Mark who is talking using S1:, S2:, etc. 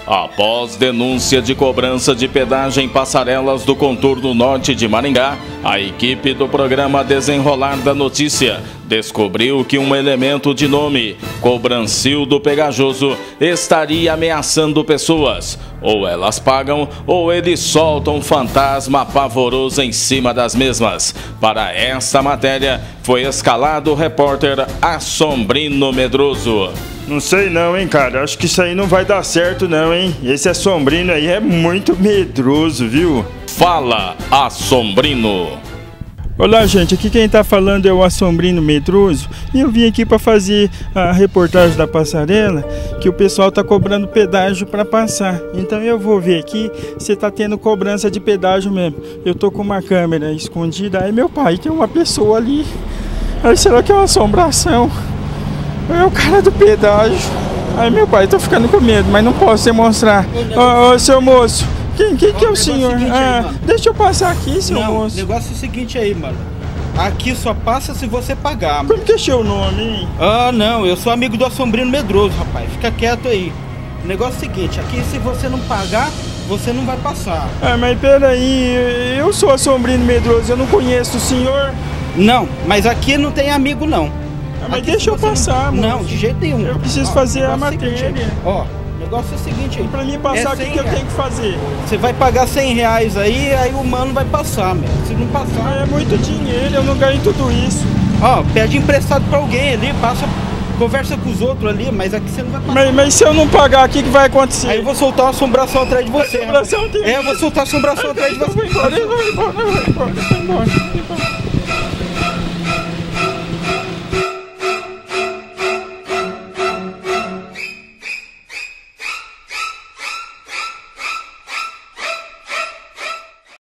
S1: Após denúncia de cobrança de pedágio em passarelas do contorno norte de Maringá, a equipe do programa Desenrolar da Notícia descobriu que um elemento de nome Cobrancildo Pegajoso estaria ameaçando pessoas. Ou elas pagam, ou eles soltam um fantasma pavoroso em cima das mesmas. Para esta matéria, foi escalado o repórter Assombrino Medroso.
S2: Não sei não, hein, cara. Acho que isso aí não vai dar certo não, hein. Esse Assombrino aí é muito medroso, viu?
S1: Fala, Assombrino.
S2: Olá, gente. Aqui quem tá falando é o Assombrino Medroso. E eu vim aqui para fazer a reportagem da passarela, que o pessoal tá cobrando pedágio para passar. Então eu vou ver aqui se tá tendo cobrança de pedágio mesmo. Eu tô com uma câmera escondida. Aí meu pai, tem uma pessoa ali. Aí será que é uma assombração? É o cara do pedágio. Aí meu pai, tô ficando com medo, mas não posso demonstrar. Ô, seu moço, quem que é o senhor? Deixa eu passar aqui, seu moço.
S3: O negócio é o seguinte aí, mano. Aqui só passa se você pagar, mano.
S2: Como que é seu nome, hein?
S3: Ah, não, eu sou amigo do Assombrino Medroso, rapaz. Fica quieto aí. O negócio é o seguinte, aqui se você não pagar, você não vai passar.
S2: Mas peraí, eu sou Assombrino Medroso, eu não conheço o senhor.
S3: Não, mas aqui não tem amigo, não.
S2: Mas
S3: aqui,
S2: deixa eu passar, moço.
S3: Não, de jeito nenhum.
S2: Eu preciso fazer a matéria.
S3: Ó, o negócio é o seguinte aí.
S2: Pra mim passar, o que eu tenho que fazer?
S3: Você vai pagar R$100 aí o mano vai passar, meu. Se não passar...
S2: É muito dinheiro, eu não ganho tudo isso.
S3: Ó, pede emprestado pra alguém ali, passa... Conversa com os outros ali, mas aqui você não vai passar.
S2: Mas se eu não pagar, o que vai acontecer?
S3: Aí eu vou soltar uma assombração atrás de você.
S2: Assombração tem...
S3: Eu vou soltar a assombração atrás de você.
S2: Vai embora.